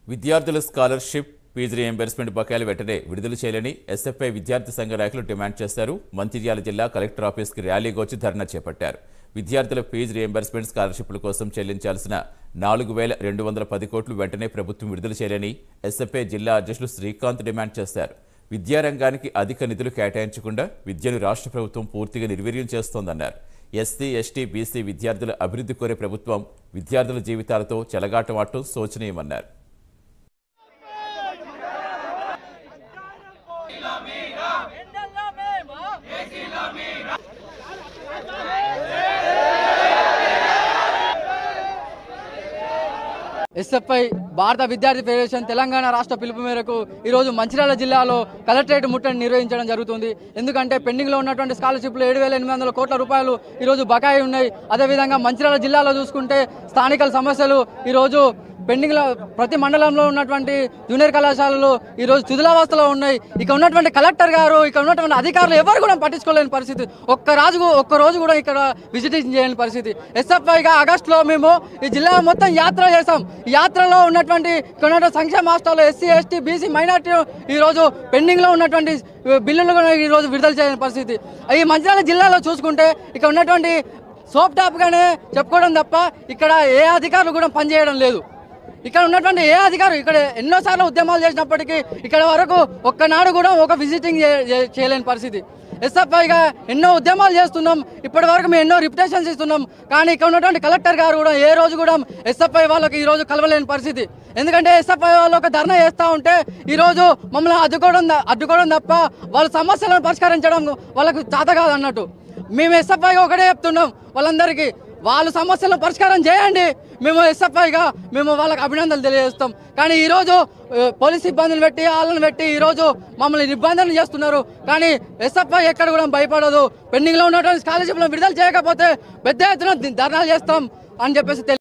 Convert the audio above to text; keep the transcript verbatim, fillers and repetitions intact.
విద్యార్థుల scholarship fee reimbursement బకాయిలు వెంటనే విడుదల చేయాలని ఎస్ఎఫ్ఐ విద్యార్థి సంఘ నాయకులు డిమాండ్ చేశారు. మంచిర్యాల జిల్లా కలెక్టర్ ఆఫీస్కి ర్యాలీగా వచ్చి ధర్నా చేపట్టారు. విద్యార్థుల ఫీజు రీయింబర్స్మెంట్ స్కాలర్షిప్ల కోసం చెల్లించాల్సిన నాలుగు వేల రెండు వందల పది కోట్లు వెంటనే ప్రభుత్వం విడుదల చేయాలని ఎస్ఎఫ్ఐ జిల్లా అధ్యక్షులు శ్రీకాంత్ డిమాండ్ చేశారు. విద్యారంగానికి అధిక నిధులు కేటాయించకుండా విద్యను రాష్ట్ర ప్రభుత్వం పూర్తిగా నిర్వీర్యం చేస్తోందన్నారు. ఎస్సీ ఎస్టీ బీసీ విద్యార్థుల అభివృద్ధి కోరే ప్రభుత్వం విద్యార్థుల జీవితాలతో చెలగాటమాడటం శోచనీయమన్నారు. ఎస్ఎఫ్ఐ భారత విద్యార్థి ఫెడరేషన్ తెలంగాణ రాష్ట్ర పిలుపు మేరకు ఈరోజు మంచిర్యాల జిల్లాలో కలెక్టరేట్ ముట్టడిని నిర్వహించడం జరుగుతుంది. ఎందుకంటే పెండింగ్లో ఉన్నటువంటి స్కాలర్షిప్లు ఏడు వేల ఎనిమిది వందల కోట్ల రూపాయలు ఈరోజు బకాయి ఉన్నాయి. అదేవిధంగా మంచిర్యాల జిల్లాలో చూసుకుంటే స్థానిక సమస్యలు ఈరోజు పెండింగ్లో ప్రతి మండలంలో ఉన్నటువంటి జూనియర్ కళాశాలలు ఈరోజు తుదిలావస్థలో ఉన్నాయి. ఇక ఉన్నటువంటి కలెక్టర్ గారు ఇక ఉన్నటువంటి అధికారులు ఎవరు కూడా పట్టించుకోలేని పరిస్థితి. ఒక్క రాజు ఒక్క రోజు కూడా ఇక్కడ విజిటింగ్ చేయని పరిస్థితి. ఎస్ఎఫ్ఐగా ఆగస్టులో మేము ఈ జిల్లా మొత్తం యాత్ర చేసాం. ఈ యాత్రలో ఉన్నటువంటి ఇక్కడ సంక్షేమ హాస్టల్లో ఎస్సీ ఎస్టీ బీసీ మైనార్టీ ఈరోజు పెండింగ్లో ఉన్నటువంటి బిల్లులు కూడా ఈరోజు విడుదల చేయని పరిస్థితి. ఈ మంచిర్యాల జిల్లాలో చూసుకుంటే ఇక్కడ ఉన్నటువంటి సోప్ టాప్గానే చెప్పుకోవడం తప్ప ఇక్కడ ఏ అధికారులు కూడా పనిచేయడం లేదు. ఇక్కడ ఉన్నటువంటి ఏ అధికారులు ఇక్కడ ఎన్నోసార్లు ఉద్యమాలు చేసినప్పటికీ ఇక్కడ వరకు ఒక్కనాడు కూడా ఒక విజిటింగ్ చేయలేని పరిస్థితి. ఎస్ఎఫ్ఐగా ఎన్నో ఉద్యమాలు చేస్తున్నాం, ఇప్పటి వరకు మేము ఎన్నో రిప్యుటేషన్స్ ఇస్తున్నాం. కానీ ఇక్కడ ఉన్నటువంటి కలెక్టర్ గారు కూడా ఏ రోజు కూడా ఎస్ఎఫ్ఐ వాళ్ళకి ఈ రోజు కలవలేని పరిస్థితి. ఎందుకంటే ఎస్ఎఫ్ఐ వాళ్ళు ఒక ధర్నా చేస్తూ ఉంటే ఈరోజు మమ్మల్ని అడ్డుకోవడం అడ్డుకోవడం తప్ప వాళ్ళ సమస్యలను పరిష్కరించడం వాళ్ళకు చేత కాదు అన్నట్టు. మేము ఎస్ఎఫ్ఐగా ఒకటే చెప్తున్నాం వాళ్ళందరికీ, వాళ్ళ సమస్యలను పరిష్కారం చేయండి. మేము ఎస్ఎఫ్ఐగా మేము వాళ్ళకి అభినందనలు తెలియజేస్తాం. కానీ ఈరోజు పోలీస్ ఇబ్బందులు పెట్టి వాళ్ళని పెట్టి ఈరోజు మమ్మల్ని నిబంధనలు చేస్తున్నారు. కానీ ఎస్ఎఫ్ఐ ఎక్కడ కూడా భయపడదు. పెండింగ్లో ఉన్నటువంటి స్కాలర్షిప్లను విడుదల చేయకపోతే పెద్ద ఎత్తున ధర్నాలు చేస్తాం అని చెప్పేసి